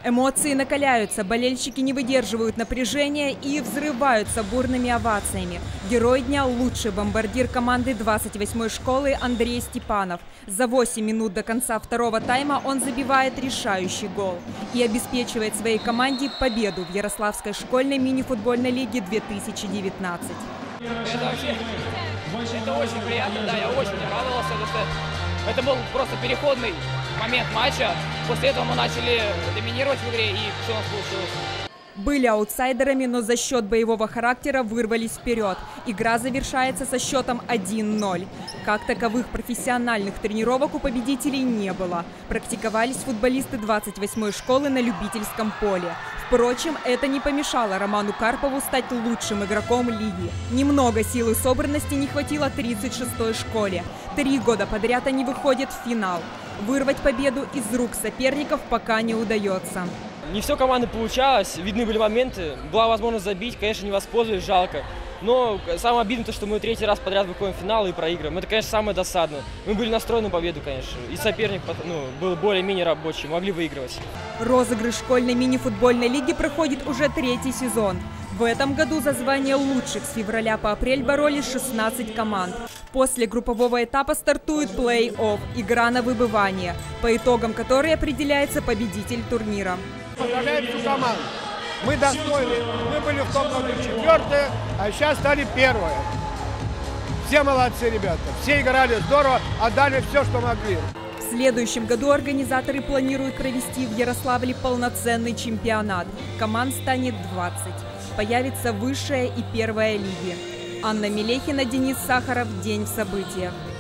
Эмоции накаляются, болельщики не выдерживают напряжения и взрываются бурными овациями. Герой дня – лучший бомбардир команды 28-й школы Андрей Степанов. За 8 минут до конца второго тайма он забивает решающий гол и обеспечивает своей команде победу в Ярославской школьной мини-футбольной лиге 2019. Это очень приятно, да, я очень радовался, потому что это был просто переходный момент матча. После этого мы начали доминировать в игре, и все у нас получилось. Были аутсайдерами, но за счет боевого характера вырвались вперед. Игра завершается со счетом 1-0. Как таковых профессиональных тренировок у победителей не было. Практиковались футболисты 28-й школы на любительском поле. Впрочем, это не помешало Роману Карпову стать лучшим игроком лиги. Немного силы собранности не хватило 36-й школе. 3 года подряд они выходят в финал. Вырвать победу из рук соперников пока не удается. Не все команды получалось, видны были моменты, была возможность забить, конечно, не воспользовались, жалко. Но самое обидное, что мы 3-й раз подряд выходим в финал и проигрываем. Это, конечно, самое досадное. Мы были настроены на победу, конечно. И соперник был более-менее рабочий, могли выигрывать. Розыгрыш школьной мини-футбольной лиги проходит уже 3-й сезон. В этом году за звание лучших с февраля по апрель боролись 16 команд. После группового этапа стартует плей-офф – игра на выбывание, по итогам которой определяется победитель турнира. Поздравляем всю команду. Мы достойны. Мы были в том году 4-е, а сейчас стали 1-е. Все молодцы, ребята. Все играли здорово, отдали все, что могли. В следующем году организаторы планируют провести в Ярославле полноценный чемпионат. Команд станет 20. Появится высшая и первая лиги. Анна Мелехина, Денис Сахаров. День в событиях.